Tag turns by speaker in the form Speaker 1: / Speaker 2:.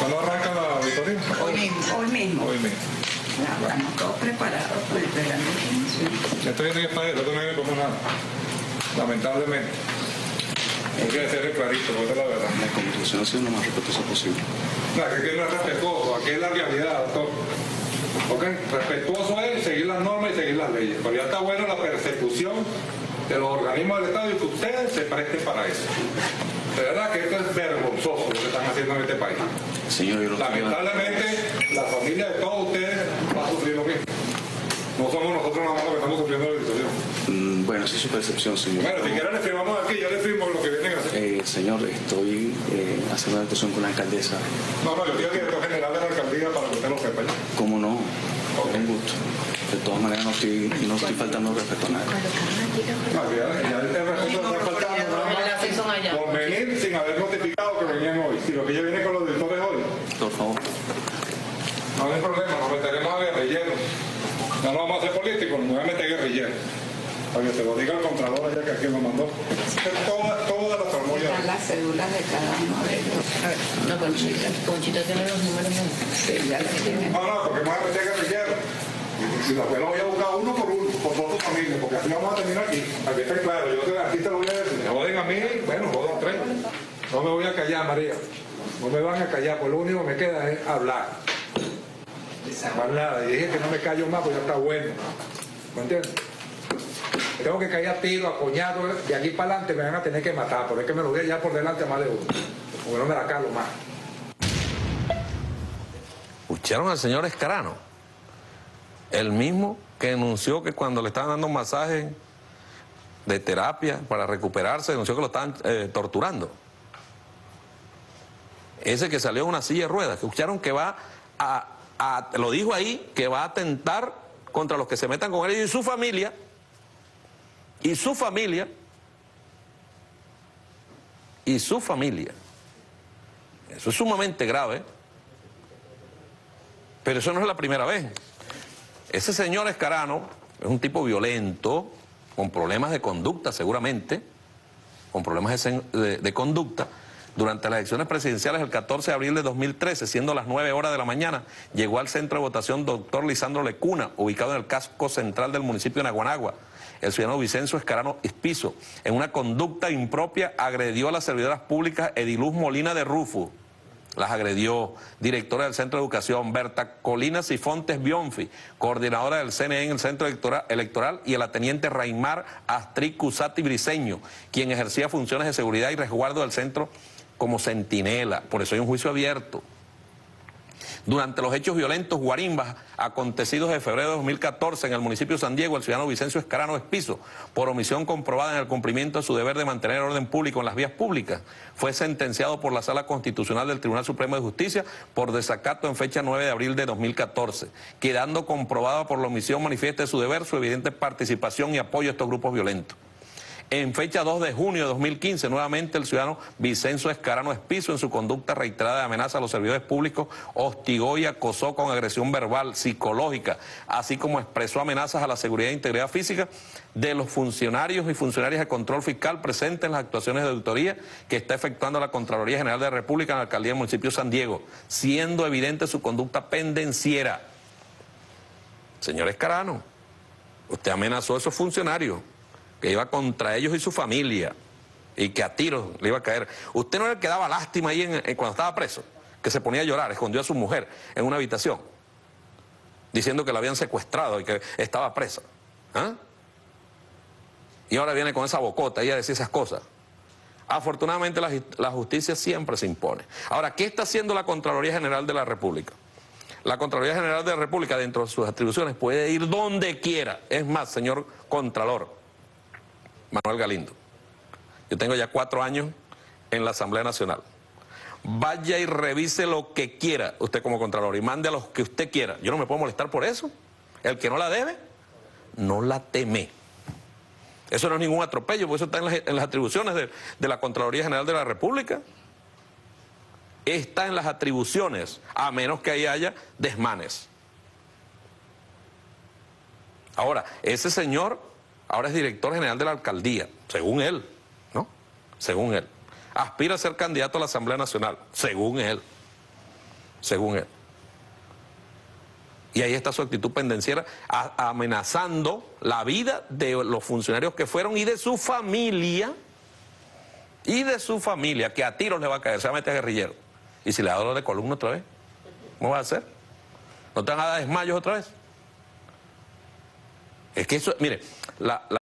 Speaker 1: ¿Cuándo arranca la auditoría?
Speaker 2: Hoy mismo.
Speaker 1: Hoy mismo.
Speaker 2: Ya, estamos todos preparados por el verano.
Speaker 1: Esto viene en español, esto no viene como nada. Lamentablemente. Hay que ser clarito, porque es la verdad.
Speaker 3: La Constitución ha sido lo más respetuosa posible.
Speaker 1: Claro, que aquí no es respetuoso, aquí es la realidad, doctor. ¿Ok? Respetuoso es seguir las normas y seguir las leyes. Pero ya está bueno la persecución de los organismos del Estado y que ustedes se presten para eso. De verdad que esto es vergonzoso lo que están haciendo en este país.
Speaker 3: Señor, yo lo
Speaker 1: Lamentablemente, la familia de todos ustedes va a sufrir lo mismo. No somos nosotros nada más los que estamos sufriendo la situación.
Speaker 3: Bueno, esa es su percepción, señor.
Speaker 1: Bueno, si quieren le firmamos aquí, yo le firmo lo que vienen a hacer.
Speaker 3: Señor, estoy haciendo una discusión con la alcaldesa.
Speaker 1: No, yo soy el director general de la alcaldía para que usted lo sepa.
Speaker 3: ¿Cómo no? Con gusto. De todas maneras, no estoy faltando respeto a nadie.
Speaker 1: Ya el respeto no está faltando nada más por venir sin haber notificado que venían hoy. Si lo que yo viene con los directores hoy.
Speaker 3: Por favor.
Speaker 1: No hay problema, nos meteremos a guerrilleros. No nos vamos a hacer políticos, nos vamos a meter guerrilleros. Para que se lo diga el contralor allá que aquí lo mandó. Todas las tromullas.
Speaker 2: Están las cédulas de cada uno de ellos. A ver,
Speaker 4: No, Conchita tiene los números.
Speaker 2: sí, ya las tienen.
Speaker 1: No, porque me voy a meter guerrilleros. Si después lo voy a buscar uno por toda su familia, porque así vamos a terminar aquí. Aquí está claro, yo aquí te lo voy a decir. Me joden a mí, bueno, jodan a tres. No me voy a callar, María. No me van a callar, pues lo único que me queda es hablar. Más nada. Y dije que no me callo más, pues ya está bueno. ¿Me entiendes? Tengo que caer a tiro, a coñado, de aquí para adelante me van a tener que matar, pero es que me lo voy a llevar por delante a más de uno, porque no me la calo más.
Speaker 5: ¿Escucharon al señor Escarano? El mismo que denunció que cuando le estaban dando masajes de terapia para recuperarse, denunció que lo estaban torturando. Ese que salió en una silla de ruedas, que escucharon que va lo dijo ahí, que va a atentar contra los que se metan con él y su familia. Y su familia. Eso es sumamente grave. Pero eso no es la primera vez. Ese señor Escarano es un tipo violento, con problemas de conducta seguramente, con problemas de conducta. Durante las elecciones presidenciales el 14 de abril de 2013, siendo las 9 horas de la mañana, llegó al centro de votación doctor Lisandro Lecuna, ubicado en el casco central del municipio de Naguanagua. El ciudadano Vicencio Escarano Espizo, en una conducta impropia, agredió a las servidoras públicas Ediluz Molina de Rufo. Las agredió. Directora del Centro de Educación, Berta Colina Sifontes Bionfi, coordinadora del CNE en el Centro Electoral, y a la teniente Raimar Astrid Cusati Briceño, quien ejercía funciones de seguridad y resguardo del centro como centinela. Por eso hay un juicio abierto. Durante los hechos violentos guarimbas acontecidos de febrero de 2014 en el municipio de San Diego, el ciudadano Vicencio Escarano Espizo, por omisión comprobada en el cumplimiento de su deber de mantener el orden público en las vías públicas, fue sentenciado por la Sala Constitucional del Tribunal Supremo de Justicia por desacato en fecha 9 de abril de 2014, quedando comprobada por la omisión manifiesta de su deber su evidente participación y apoyo a estos grupos violentos. En fecha 2 de junio de 2015, nuevamente el ciudadano Vicencio Escarano Espizo, en su conducta reiterada de amenaza a los servidores públicos, hostigó y acosó con agresión verbal, psicológica, así como expresó amenazas a la seguridad e integridad física de los funcionarios y funcionarias de control fiscal presentes en las actuaciones de auditoría que está efectuando la Contraloría General de la República en la alcaldía del municipio de San Diego, siendo evidente su conducta pendenciera. Señor Escarano, usted amenazó a esos funcionarios, que iba contra ellos y su familia, y que a tiros le iba a caer. Usted no era el que daba lástima ahí cuando estaba preso, que se ponía a llorar, escondió a su mujer en una habitación, diciendo que la habían secuestrado y que estaba presa. ¿Ah? Y ahora viene con esa bocota ahí a decir esas cosas. Afortunadamente la justicia siempre se impone. Ahora, ¿qué está haciendo la Contraloría General de la República? La Contraloría General de la República, dentro de sus atribuciones, puede ir donde quiera. Es más, señor Contralor Manuel Galindo, yo tengo ya 4 años en la Asamblea Nacional. Vaya y revise lo que quiera usted como Contralor y mande a los que usted quiera. Yo no me puedo molestar por eso. El que no la debe, no la teme. Eso no es ningún atropello, porque eso está en las atribuciones de la Contraloría General de la República. Está en las atribuciones, a menos que ahí haya desmanes. Ahora, ese señor ahora es director general de la alcaldía, según él, ¿no? Según él. Aspira a ser candidato a la Asamblea Nacional, según él. según él. Y ahí está su actitud pendenciera, amenazando la vida de los funcionarios que fueron y de su familia, que a tiros le va a caer, se va a meter a guerrillero. Y si le da dolor de columna otra vez, ¿cómo va a hacer? ¿No te van a dar desmayos otra vez? Es que eso, mire,